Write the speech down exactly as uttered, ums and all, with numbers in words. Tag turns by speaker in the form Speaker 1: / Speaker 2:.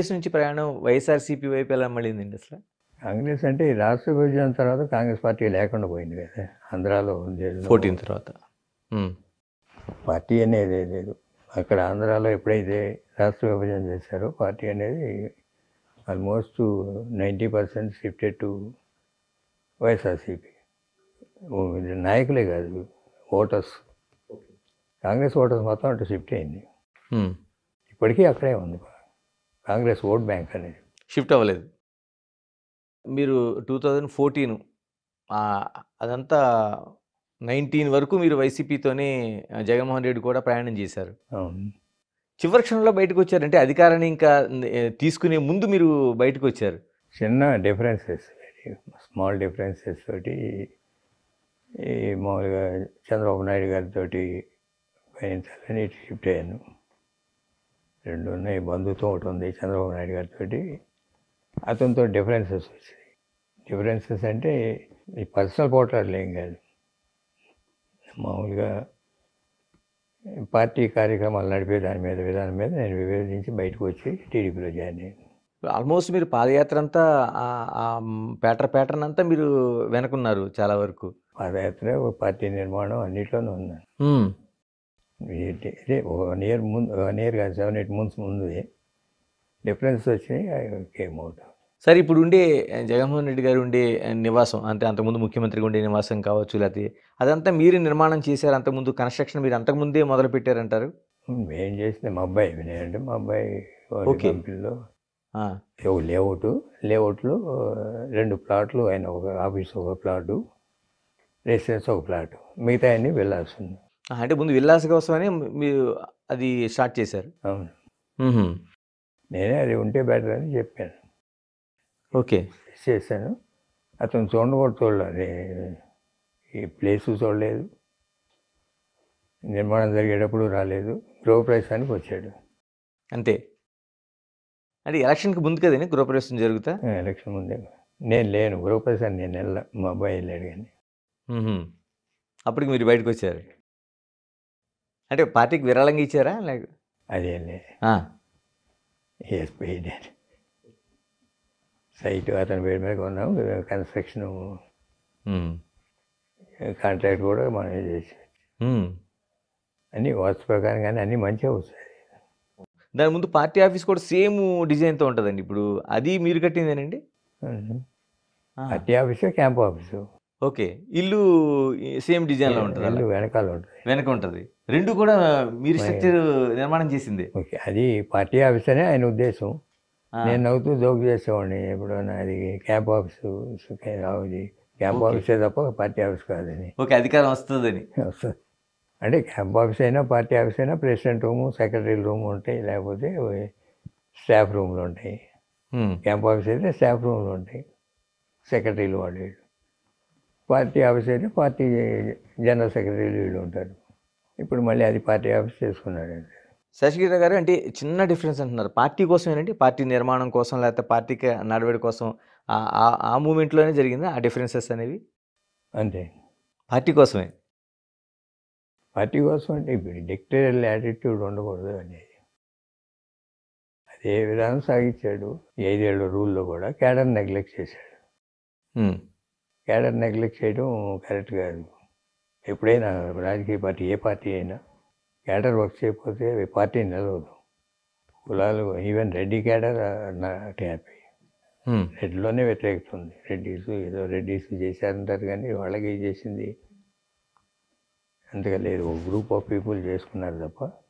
Speaker 1: కాంగ్రెస్ నుంచి ప్రయాణం వైఎస్ఆర్‌సీపీ వైపు ఎలా మళ్ళిందండి అసలు?
Speaker 2: కాంగ్రెస్ అంటే ఈ రాష్ట్ర విభజన తర్వాత కాంగ్రెస్ పార్టీ లేకుండా పోయింది కదా ఆంధ్రాలో ఉండేది
Speaker 1: పద్నాలుగు తర్వాత. హ్మ్.
Speaker 2: పార్టీ అనేది లేదు అక్కడ ఆంధ్రాలో ఎప్పుడైతే రాష్ట్ర విభజన చేశారో పార్టీ అనేది almost ninety percent shifted to YSRCP. నాయకులే కాదు, ఓటర్స్, కాంగ్రెస్ ఓటర్స్ మొత్తం అటు షిఫ్ట్ అయింది.
Speaker 1: హ్మ్.
Speaker 2: ఇప్పటికీ అక్కడే ఉంది కాంగ్రెస్ ఓట్ బ్యాంక్ అనేది.
Speaker 1: షిఫ్ట్ అవ్వలేదు. మీరు రెండు వేల పద్నాలుగు ఆహ్, అదంతా పంతొమ్మిది వరకు మీరు వైసీపీతోనే జగన్మోహన్ రెడ్డి కూడా ప్రయాణం చేశారు.
Speaker 2: అవును.
Speaker 1: చివరి క్షణంలో బయటకొచ్చారు. అంటే అధికారాన్ని ఇంకా నే తీసుకునే ముందు మీరు బయటకొచ్చారు.
Speaker 2: చిన్న డిఫరెన్సెస్, స్మాల్ డిఫరెన్సెస్ తోటి ఈ మామూలుగా చంద్రబాబు నాయుడు గారితోటి పయనించాలని ఇటు షిఫ్ట్ అయ్యాను. రెండు ఉన్నాయి, బంధుత్వం ఒకటి ఉంది చంద్రబాబు నాయుడు గారితోటి. అతనితో డిఫరెన్సెస్ వచ్చాయి. డిఫరెన్సెస్ అంటే ఈ పర్సనల్ పోట్లాడలు ఏం కాదు, మామూలుగా పార్టీ కార్యక్రమాలు నడిపే దాని మీద విధానం మీద నేను వివేచించి బయటకు వచ్చి టీడీపీలో జాయిన్ అయ్యాను.
Speaker 1: ఆల్మోస్ట్ మీరు పాదయాత్ర అంతా ఆహ్, ఆహ్, ప్యాటర్ ప్యాటర్న్ అంతా మీరు వెనకున్నారు చాలా వరకు.
Speaker 2: పాదయాత్ర, పార్టీ నిర్మాణం అన్నిట్లోనూ ఉన్నాను.
Speaker 1: హ్మ్.
Speaker 2: ఇది ఇదే వన్ ఇయర్ ముందు, వన్ ఇయర్ కాదు సెవెన్ ఎయిట్ మంత్స్ ముందు డిఫరెన్స్ వచ్చినాయి. I came out.
Speaker 1: సరే ఇప్పుడు ఉండే జగన్మోహన్ రెడ్డి గారు ఉండే నివాసం అంటే అంతకుముందు ముఖ్యమంత్రిగా ఉండే నివాసం కావచ్చు, లేకపోతే అదంతా మీరు నిర్మాణం చేశారు. అంతకుముందు కన్స్ట్రక్షన్ మీరు అంతకుముందే మొదలు పెట్టారంటారు.
Speaker 2: ఏం చేసింది మా అబ్బాయి, నేనంటే మా అబ్బాయి
Speaker 1: ఓకే.
Speaker 2: కంపెనీలో
Speaker 1: ఆ,
Speaker 2: ఒక లేఅవుట్, లేఅవుట్లో రెండు ప్లాట్లు, ఆయన ఒక ఆఫీస్ ఒక ప్లాటు, రెసిడెన్స్ ఒక ప్లాటు, మిగతా అన్నీ వెళ్ళాల్సింది.
Speaker 1: ఆ, అంటే ముందు విల్లాస్ కోసమని మీరు అది స్టార్ట్ చేశారు.
Speaker 2: అవును,
Speaker 1: మ్హూ.
Speaker 2: నేనే అది ఉంటే బెటర్ అని చెప్పాను,
Speaker 1: ఓకే.
Speaker 2: చేశాను. అతను చూడండి కూడా చూడలేదు, ఈ ప్లేసు చూడలేదు, నిర్మాణం జరిగేటప్పుడు రాలేదు, గృహప్రవేశానికి వచ్చాడు.
Speaker 1: అంతే. అంటే ఎలక్షన్కి ముందు కదండి గృహప్రవేశం జరుగుతా.
Speaker 2: ఎలక్షన్ ముందే నేను లేను, గృహప్రవేశాన్ని నేను వెళ్ళా, మా అబ్బాయి వెళ్ళాడు. కానీ
Speaker 1: మ్హూ. అప్పటికి మీరు బయటకు వచ్చారు. అంటే పార్టీకి విరాళంగా ఇచ్చారా లేక?
Speaker 2: అదేం లేదు,
Speaker 1: ఆ,
Speaker 2: ఎస్ పెయిడ్ సైట్ అతని పేరు మీద కొన్నాము, కన్స్ట్రక్షన్
Speaker 1: మ్.
Speaker 2: కాంట్రాక్ట్ కూడా మనం చేసి
Speaker 1: మ్.
Speaker 2: అన్నీ వాస్తు ప్రకారం, కానీ అన్నీ మంచిగా వస్తాయి.
Speaker 1: దాని ముందు పార్టీ ఆఫీస్ కూడా సేమ్ డిజైన్తో ఉంటుందండి. ఇప్పుడు అది మీరు కట్టిందేనండి? ఆ,
Speaker 2: party office, camp office,
Speaker 1: okay. ఇల్లు సేమ్ డిజైన్లో ఉంటుంది,
Speaker 2: ఇల్లు వెనకాల ఉంటుంది.
Speaker 1: వెనక ఉంటుంది. రెండు కూడా మీరు స్ట్రక్చర్ నిర్మాణం చేసింది.
Speaker 2: ఓకే, అది పార్టీ ఆఫీస్ అనే ఆయన ఉద్దేశం.
Speaker 1: ఆ,
Speaker 2: నేను నవ్వుతూ జోక్ చేసేవాడిని ఎప్పుడన్నా, అది క్యాంప్ ఆఫీసు రావుది, క్యాంప్
Speaker 1: ఓకే.
Speaker 2: ఆఫీసే తప్ప పార్టీ ఆఫీస్ కాదని.
Speaker 1: ఓకే, అధికారం వస్తుందని.
Speaker 2: వస్తుంది అంటే క్యాంప్ ఆఫీస్ అయినా పార్టీ ఆఫీస్ అయినా ప్రెసిడెంట్ రూము, సెక్రటరీ రూమ్ ఉంటాయి, లేకపోతే స్టాఫ్ రూమ్లు ఉంటాయి.
Speaker 1: మ్.
Speaker 2: క్యాంప్ ఆఫీస్ అయితే స్టాఫ్ రూమ్లు ఉంటాయి, సెక్రటరీలు వాళ్ళు వీళ్ళు. పార్టీ ఆఫీస్ అయితే పార్టీ జనరల్ సెక్రటరీలు వీళ్ళు ఉంటారు. ఇప్పుడు మళ్ళీ అది పార్టీ ఆఫీస్ చేసుకున్నాడు.
Speaker 1: శశిగిరి గారు, అంటే చిన్న డిఫరెన్స్ అంటున్నారు. పార్టీ కోసం ఏంటంటే పార్టీ నిర్మాణం కోసం లేకపోతే పార్టీకి నడవడి కోసం ఆ- ఆ- ఆ మూమెంట్లోనే జరిగిందా ఆ డిఫరెన్సెస్ అనేవి?
Speaker 2: అంతే,
Speaker 1: పార్టీ కోసమే.
Speaker 2: పార్టీ కోసం అంటే ఇప్పుడు డిక్టేరియల్ యాటిట్యూడ్ ఉండకూడదు అనేది, అదే విధానం సాగించాడు. ఐదేళ్ళ రూల్లో కూడా క్యాడర్ నెగ్లెక్ట్ చేశాడు.
Speaker 1: మ్.
Speaker 2: క్యాడర్ నెగ్లెక్ట్ చేయడం కరెక్ట్ కాదు. ఎప్పుడైనా రాజకీయ పార్టీ, ఏ పార్టీ అయినా క్యాడర్ వర్క్ చేయకపోతే పార్టీ నిలవదు. కులాలు, even Reddy cadre not happy.
Speaker 1: మ్.
Speaker 2: రెడ్డిలోనే వ్యతిరేకత ఉంది. రెడ్డిస్ ఏదో రెడ్డిస్ చేశారంటారు, కానీ వాళ్ళకి చేసింది అంతగా లేదు. ఒక గ్రూప్ ఆఫ్ పీపుల్ చేసుకున్నారు తప్ప